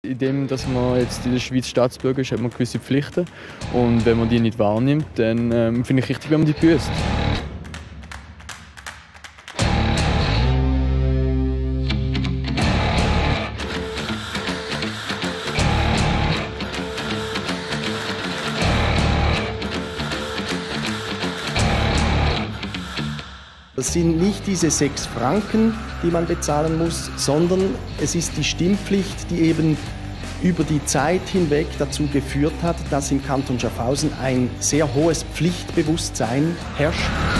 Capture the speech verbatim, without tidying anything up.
Indem dass man jetzt in der Schweiz Staatsbürger ist, hat man gewisse Pflichten. Und wenn man die nicht wahrnimmt, dann ähm, finde ich richtig, wenn man die büßt. Das sind nicht diese sechs Franken, die man bezahlen muss, sondern es ist die Stimmpflicht, die eben über die Zeit hinweg dazu geführt hat, dass im Kanton Schaffhausen ein sehr hohes Pflichtbewusstsein herrscht.